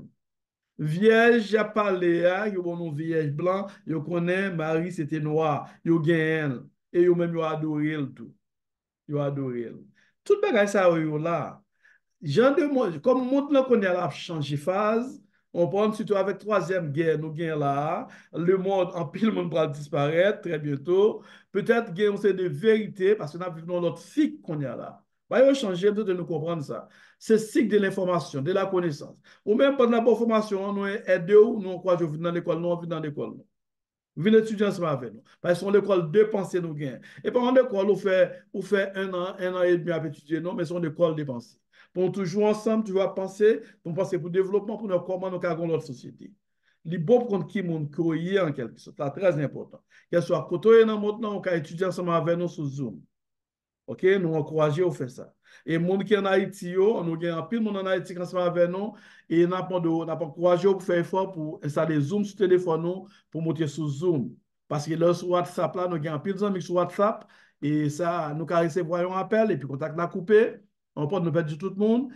Vierge a parlé, yo bon nom vierge blanc, yo connaît, Marie c'était noir, yo gagne. Et yo même yo adoré le tout. Yo adoré. Tout bagay ça yo là. Jean de comme le monde là connaît la changé phase, on prend surtout avec troisième guerre, nous gagnons là, le monde, en pile, le monde va disparaître très bientôt. Peut-être gagnons c'est de vérité parce que nous vivons dans notre cycle qu'on a là. Bah, il faut changer de nous comprendre ça. C'est cycle de l'information, de la connaissance. Ou même pendant la bonne formation, nous aidons, nous croyons que je viens dans l'école, nous on vient dans l'école. Venez étudier ensemble avec nous. Parce que c'est l'école de pensée nous gagne. Et pendant l'école, on fait un an et demi à étudier, non, mais c'est une école de pensée. Pour toujours ensemble, tu vas penser, pour penser pour le développement, pour nous comment nous cargons notre société. Les bons pour qui nous croyons en quelque sorte, c'est très important. Qu'elle soit côté dans maintenant, on peut étudier ensemble avec nous sur Zoom. OK, nous encourageons à faire ça. Et les gens qui sont en Haïti, nous avons un pile de monde en Haïti qui sont avec nous et nous avons encouragé à faire effort pour installer Zoom sur le téléphone nous, pour monter sur Zoom. Parce que là, sur WhatsApp, là, nous avons un pile de gens sur WhatsApp et ça, nous avons recevoir un appel et puis contact l'a coupé. On peut nous perdre tout le monde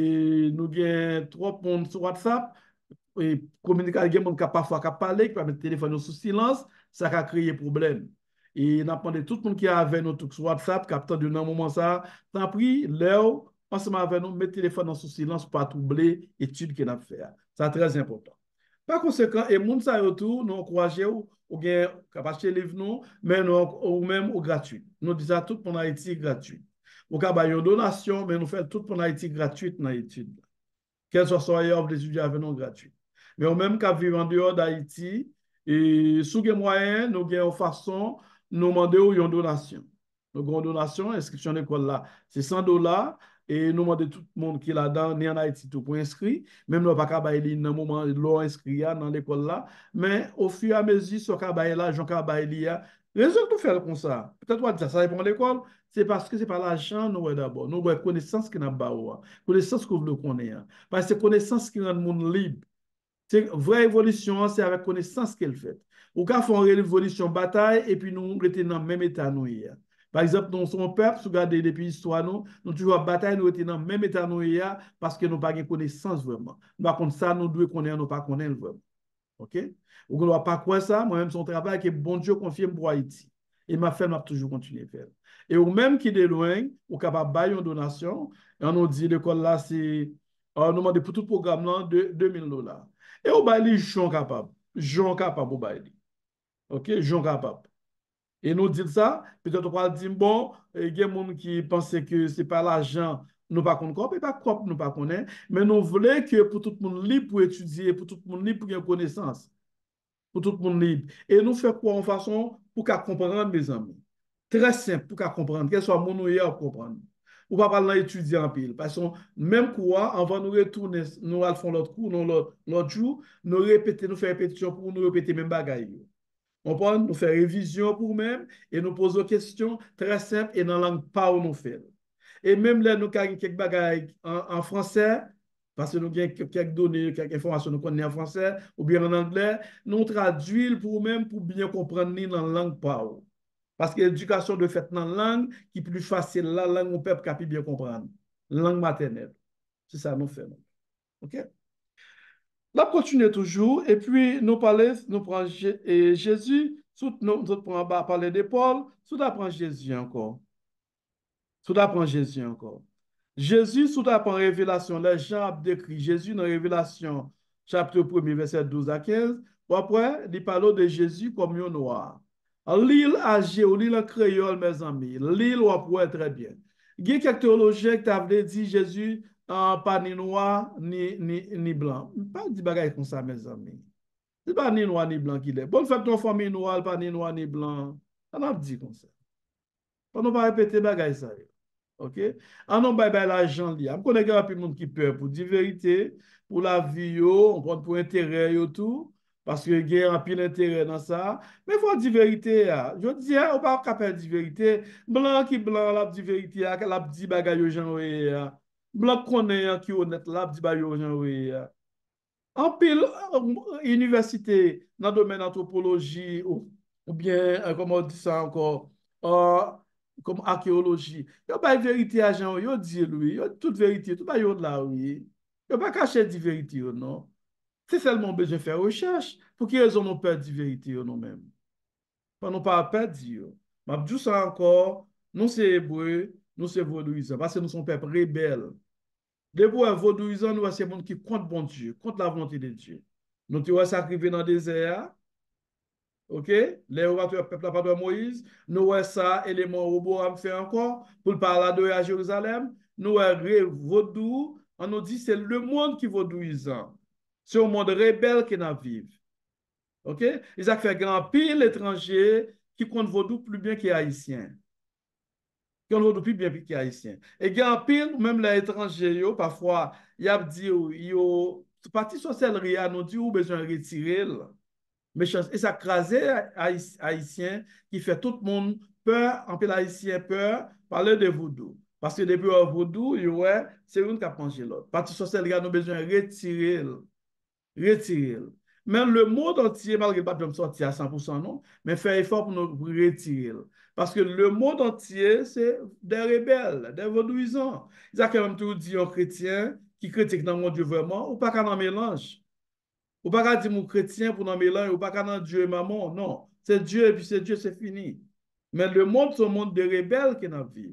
et nous avons trop de monde sur WhatsApp et communiquer avec les gens qui parfois parler, qui peuvent mettre le téléphone sous silence, ça a créé problème. Et nous avons tout le monde qui est avec nous sur WhatsApp, qui a attendu un moment ça, tant pis, Léo, ensemble avec nous, mettre le téléphone sous silence pour pas troubler l'étude qu'il a fait. C'est très important. Par conséquent, et moun sa yo tout, nous encourageons ou bien acheter livre nous, mais nous ou même au gratuit. Nous disons tout pour Haïti gratuit. Ou ka ba une donation, mais nous faisons tout pour Haïti gratuite dans l'étude. Quel soit ailleurs des étudiants avec nous gratuit. Mais au même cas vivre en dehors d'Haïti, et sous les moyens, nous avons façon, nous demandons une donation. Nous avons une donation, inscription à l'école là, c'est $100 et nous demandons tout le monde qui est là-dedans, ni en Haïti, tout pour inscrit. Même nous pas qu'à bailler dans le moment l'on inscrit dans l'école là, mais au fur et à mesure, ce qu'à bailler là, j'en qu'à bailler là. Raison que nous faisons comme ça. Peut-être qu'on dire ça répond à l'école, c'est parce que c'est pas l'argent nous d'abord, nous avons connaissance qui n'a pas connaissance que vous connaissez. Parce que c'est connaissance qui rend le monde libre. C'est vraie évolution, c'est avec connaissance qu'elle fait. Ou quand font une révolution bataille et puis nous étions dans le même état nous hier. Par exemple, nous sommes peuple, si vous regardez depuis l'histoire, nous toujours bataille, nous étions dans le même état nous hier parce que nous n'avons pas de connaissance vraiment. Par contre, ça, nous devons connaître, nous pas connaître vraiment. OK? Ou ne doit pas croire ça, moi-même, son travail que bon Dieu confirme pour Haïti. Et ma femme m'a toujours continué à faire. Et ou même qui est de loin, ou capable de bailler une donation, et on nous dit l'école là, c'est, on nous demande pour tout programme là, de $2000. Et au bail, Jean capable. Jean capable au bail. OK? Jean capable. Et nous dit ça, peut-être on va dire, bon, il y a des gens qui pensent que ce n'est pas l'argent, nous pas qu'on et pas quoi, nous pas connaître, mais nous voulons que pour tout le monde libre pour étudier, pour tout le monde libre pour gagner connaissance pour tout le monde libre. Et nous faisons quoi en façon pour qu'à comprendre, mes amis. Très simple pour qu'à comprendre, quel soit mon ouïe à comprendre. Ou pas parler étudier en pile. Parce que même quoi, avant de nous retourner, nous allons faire l'autre cours, l'autre jour, nous répéter, nous faire répétition pour nous répéter même bagaille. On prend, nous faire révision pour nous-mêmes et nous posons des questions très simples et dans la langue pas où nous faisons. Et même là, nous avons quelques bagailles en français, parce que nous avons quelques données, quelques informations nous connaissons en français ou bien en anglais, nous traduisons pour nous-mêmes pour bien comprendre dans la langue pas où. Parce que l'éducation doit être dans la langue qui est plus facile, la langue où peuple capable bien comprendre. La langue maternelle. C'est ça nous faisons. OK? Là, continue toujours, et puis nous parlons, nous prenons Jésus, nous prenons parler de Paul, tout apprend Jésus encore. Tout apprend Jésus encore. Jésus, tout apprend révélation, les gens ont décrit Jésus dans Révélation, chapitre 1er, verset 12 à 15. Après, il parle de Jésus comme un noir. L'île âgée ou l'île en créole, mes amis, l'île on pourrait très bien. Il y a quelques théologiens qui avaient dit Jésus pas ni noir ni blanc. Pas dit bagaille comme ça, mes amis. C'est pas ni noir ni blanc qu'il est. Bonne fête ton famille noire, pas ni noir ni blanc. On a dit comme ça. On ne va pas répéter bagaille ça. OK? On non bye bye l'argent li. On connaît grand monde qui peur pour dire vérité, pour la vie yo, on prend pour intérêt yo tout parce que il y a un pile intérêt dans ça, mais faut dire vérité ya. Je dis on pas capable dire vérité, blanc qui blanc la dit vérité ya, la dit bagay yo jan wè ya. Blanc connaît qui honnête la dit bagay yo jan wè ya. En pile université dans le domaine anthropologie ou bien comment on dit ça encore euh, comme archéologie. Il n'y a pas de vérité à Jean, il dit lui, il y a toute vérité, tout pas de là, oui. Il n'y a pas caché de vérité, non. C'est seulement besoin de faire recherche. Pour qui raison nous perdre de vérité nous-mêmes? Pas nous pas perdre dire. Mais tout ça encore, nous c'est hébreu, nous c'est vaudouisant, parce que nous sommes peuple rebelle. Des fois, vaudouisant, nous c'est monde qui contre bon Dieu, contre la volonté de Dieu. Nous tu vois ça arriver dans le désert, OK? Les orateurs peuple pas de Moïse, nous voyons ça, élément Roboam fait encore, pour parler à Jérusalem, nous voyons vaudou, on nous dit c'est le monde qui est vaudouisant. C'est un monde rebelle qui n'a vive. OK? Ils ont fait grand pile étranger qui compte vaudou plus bien que haïtien. Qui compte vaudou plus bien que haïtien. Et grand pile, même les étrangers, parfois, ils ont dit, yo, parti sorcellerie, nous dit, ou besoin de retirer. Méchance. Et ça crasé haïtien qui fait tout le monde peur, en peu haïtien peur, parler de vaudou. Parce que depuis le vaudou, ouais, c'est une qui a mangé l'autre. Parti sorcellerie, nous besoin de retirer. Retirer. Même le monde entier, malgré pas de sortir à 100%, non, mais faire effort pour nous retirer. Parce que le monde entier, c'est des rebelles, des vaudouisants. Ils ont quand même tout dit aux chrétiens qui critiquent dans le monde Dieu vraiment, ou pas qu'un mélange. Ou pas qu'à dire mon chrétien pour un mélange, ou pas qu'à dire Dieu et maman. Non, c'est Dieu, et puis c'est Dieu, c'est fini. Mais le monde, c'est un monde de rebelles qui n'a vie.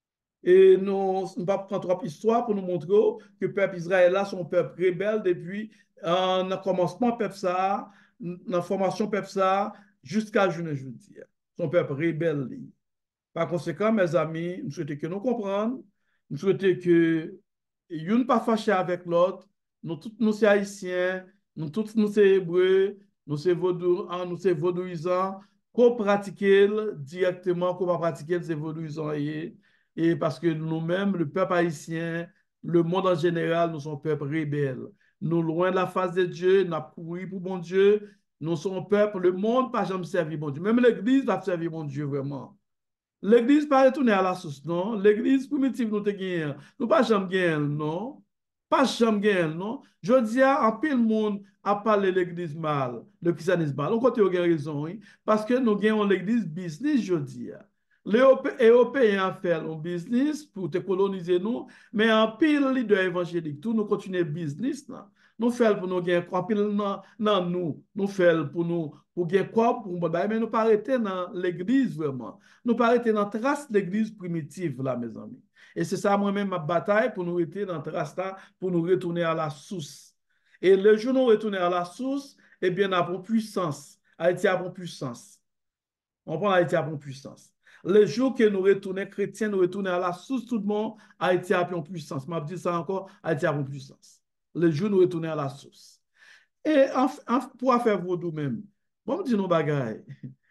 Et nous ne pas prendre trop d'histoire pour nous montrer que le peuple Israël là, son peuple rebelle depuis le commencement peuple ça, la formation peuple ça, jusqu'à jeudi. Son peuple rebelle. Par conséquent, mes amis, nous souhaitons que nous comprenions, nous souhaitons que nous pas fâchés avec l'autre, nous tous nous sommes haïtiens, nous tous nous sommes hébreux, nous sommes nous sommes vaudouisants, qu'on pratique directement, qu'on va pratiquer ces vaudouisants et parce que nous-mêmes, le peuple haïtien, le monde en général, nous sommes peuple rebelle. Nous, loin de la face de Dieu, nous avons couru pour bon Dieu, nous sommes peuple, le monde pas jamais servi bon Dieu. Même l'Église va servir bon Dieu vraiment. L'église pas retourner à la source, non. L'église primitive nous te gagne. Nous pas jamais gagné, non. Pas jamais gagné, non. Je dis à un pile monde à parler l'église mal, le christianisme mal. On côté a raison, oui. Parce que nous gagnons l'église business, je dis. Les Européens font un business pour te coloniser nous, mais en pile leader évangélique, tout nous continuer business là. Nous faisons pour nous gagner en pile dans nous, nous faisons pour nous pour gagner quoi pour mais nous pas arrêter dans l'église vraiment. Nous pas arrêter dans trace de l'église primitive là mes amis. Et c'est ça moi-même ma bataille pour nous rester dans trace là pour nous retourner à la source. Et le jour où nous retourner à la source, eh bien, nous avons puissance. Haïti a une puissance. On prend Haïti a une puissance. Le jour que nous retournons chrétiens, nous retournons à la source, tout le monde, Haïti a une puissance. Je dis ça encore, Haïti a une puissance. Le jour nous retournons à la source. Et pour faire vaudou même, bon, je dis nos bagailles.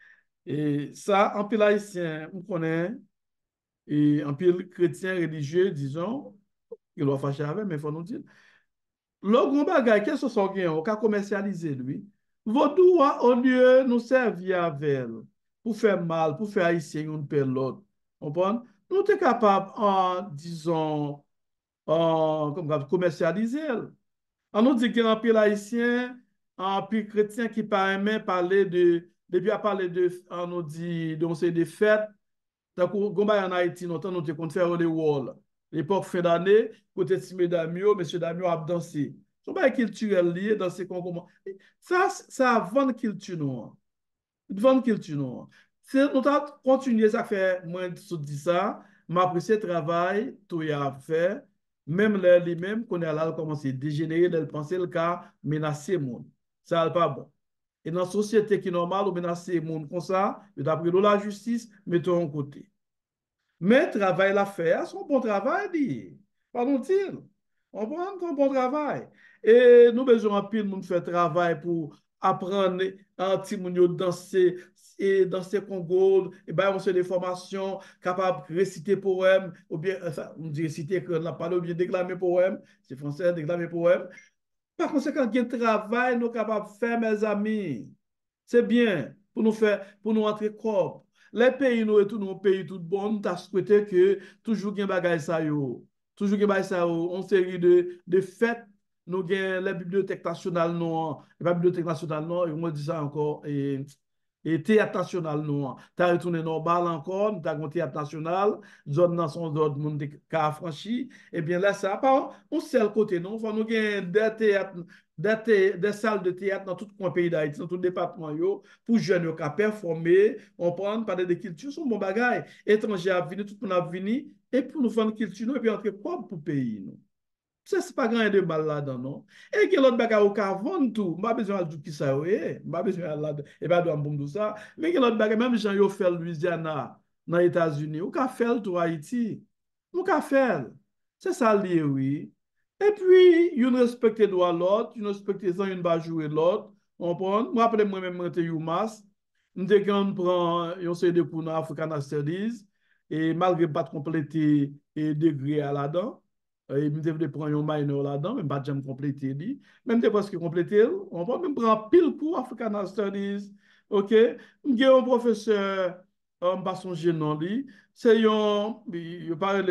Et ça, en pile haïtien, on connaît, et en pile chrétien religieux, disons, il doit fâcher avec, mais il faut nous dire. Le grand bagage, qu'est-ce que c'est qu'on on a commercialisé, lui? Vaudou, au lieu de nous servir avec elle, pour faire mal, pour faire haïtien, une pelle l'autre. Vous comprenez? Nous sommes capables, en, disons, comme commercialiser elle. On nous dit qu'il y a un pile haïtien, un pile chrétien qui paraît parler de, depuis à parler de, on nous dit, donc c'est des fêtes. Donc, en Haïti, nous avons faire les walls. L'époque fin d'année, côté de Damio, M. Damio a dansé. C'est pas culturel lié dans ces concours. Ça vend culture nous. Vend culture nous. Si nous avons continué à faire, moi, je dis ça, m'apprécier le travail, tout y a fait, même les mêmes qu'on est là, commencer à dégénérer, de penser le cas, menacer le monde. Ça n'est pas bon. Et dans la société qui est normale, on menace le monde comme ça, et d'après la justice, mettons en côté. Mais travail la faire, c'est un bon travail, dit. Pardon-t-il? On prend un bon travail. Et nous besoin un pile de faire travail pour apprendre un petit monde danser et danser Congo, et ben on se des formations capables de réciter poème ou bien enfin, on dit réciter que la parole ou bien déclamer poème, c'est français déclamer poème. Par conséquent, il y a un travail nous capables de faire mes amis. C'est bien pour nous faire, pour nous entrer corps. Les pays, nous et tout, nos pays tout bon, nous avons souhaité que toujours qu'il y ait ça yo. Toujours qu'il y ait ça yo, une série de fêtes, nous avons les bibliothèques nationales, non, les bibliothèques nationales, non, et on dit ça encore, et Et théâtre national, nous, tu as retourné normal encore, nous avons un théâtre national, zone dans son zone, monde qui a franchi. Eh bien là, ça pas on seul côté, non. Faut nous gagner des théâtres, des salles de théâtre dans tout le pays d'Haïti, dans tout le département, yo, pour jeunes qui performer, on prend, parler de culture, c'est un bon bagage. Étrangers à venir, tout le monde a venir, et pour nous faire une culture, nous, et puis entrer propre pour le pays, nous. Ça, c'est pas grand de mal là-dedans, non? Et que l'autre bagage au cas vendre tout, pas besoin de tout qui ça, oui. Pas besoin de là, et pas de tout ça. Mais que l'autre bagage, même si yo fait Louisiana, dans les États-Unis, ou qu'a fait tout Haïti, ou qu'a fait. C'est ça lié, oui. Et puis, yon respecte droit l'autre, yon respecte ça, yon va jouer l'autre. On prend, moi, après, moi-même, moi, j'étais YouMass. Dès qu'on prend, yon se de pour African Studies, et malgré pas de compléter et degré à là-dedans, il me devait prendre un minor là-dedans, mais pas jamais compléter lui. Même des parce que compléter, on va même prendre pile cours African Studies. OK? J'ai un professeur, pas son nom lui, c'est un, il parle,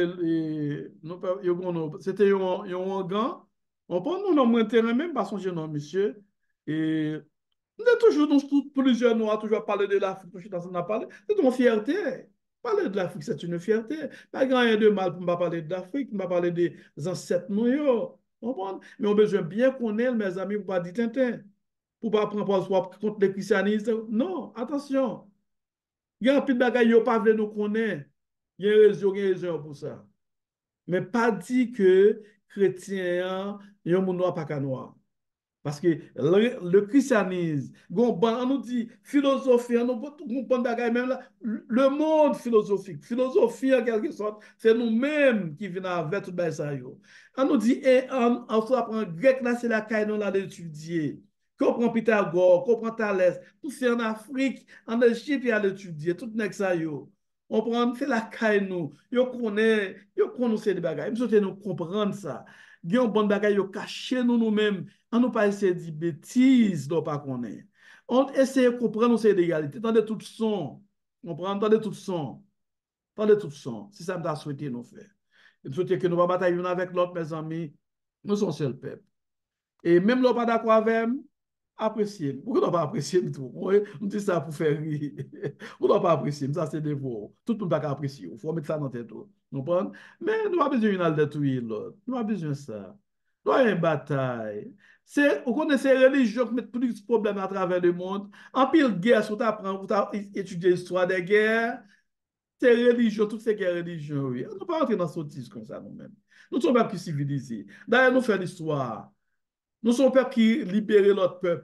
c'était un gant. On prend nous, non, intérêt même pas son nom, monsieur. Et on a toujours, plusieurs noirs, toujours parlé de l'Afrique, on a parlé, c'est une fierté. Parler de l'Afrique, c'est une fierté. Pas grand de mal pour ne pas parler de l'Afrique, pour ne pas parler des ancêtres nous. Mais on a besoin bien connaître, mes amis, pour ne pas dire Tintin. Pour ne pas prendre contre les christianistes. Non, attention. Il y a un petit bagage, il n'y a pas de nous connaître. Il y a une raison pour ça. Mais pas dit que chrétien, il y a un monde noir, pas qu'un noir. Parce que le christianisme, on nous dit philosophie, on nous bon bagay même là, le monde philosophique, philosophie en quelque sorte, c'est nous-mêmes qui venons avec tout ça. On nous dit, on faut apprendre grec là, c'est la caille nous là d'étudier. Qu'on prend Pythagore, qu'on prend Thalès, tout c'est en Afrique, en Égypte, il y a l'étudier, tout n'est que ça. On prend, c'est la caille nous. Yo connaît ces bagages. Nous nous comprendre ça. Il y a un bon bagage, yo caché nous-mêmes. On ne pas essayer de dire bêtises, donc pas qu'on est. On essaie de comprendre ces égalités. Tendez tout son. On prend, tendez tout son. Tendez tout son. Si ça me t'a souhaité nous faire. Je souhaite que nous ne batailler l'un avec l'autre, mes amis. Nous sommes seul peuple. Et même l'on pas d'accord avec moi, apprécier. Pourquoi on pas apprécier tout? On dit ça pour faire rire. On ne pas apprécier. Ça, c'est des mots. Tout le monde pas apprécier. Il faut mettre ça dans tête. Vous comprenez? Mais nous n'avons pas besoin de tout l'autre. Nous n'avons pas besoin de ça. Nous avons une bataille. Vous connaissez les religions qui mettent plus de problèmes à travers le monde. En pile guerre, si vous étudiez l'histoire des guerres, c'est religion, toutes ces guerres religions, oui. On ne peut pas rentrer dans ce sottise comme ça nous-mêmes. Nous sommes pas plus civilisés. D'ailleurs, nous faisons l'histoire. Nous sommes un peuple qui libère l'autre peuple.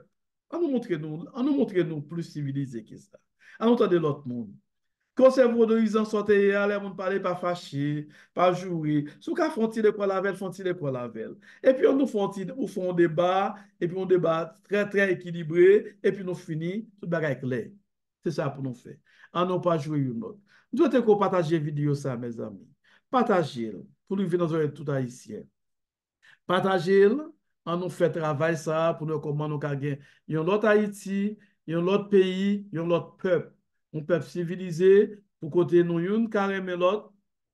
On nous montre nous plus civilisés que ça. On nous de l'autre monde. Quand c'est vous de ils en sortez, les gens parler pas fâché, pas jouer. Sous qu'à font-ils de quoi la veille, font-ils de quoi la veille. Et puis on nous font un débat, et puis on débat très très équilibré, et puis nous finissons tout le bagage clair. C'est ça pour nous faire. On n'a pas joué une autre. Nous devons partager vidéo ça, mes amis. Partagez-le pour nous venir dans tout haïtien. Partagez-le, on nous fait travail ça pour nous comment nous gagner. Il y a l'autre Haïti, il y a l'autre pays, il y a l'autre peuple. Un peuple civilisé pour côté nous une carrément l'autre.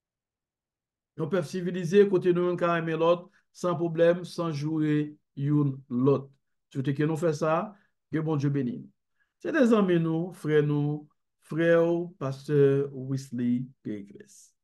Un peuple civilisé côté nous une carrément l'autre sans problème, sans jouer une l'autre. Tu veux que nous faisons ça, que bon Dieu bénisse. C'est des amis nous, frères, pasteur Wesley Péricles.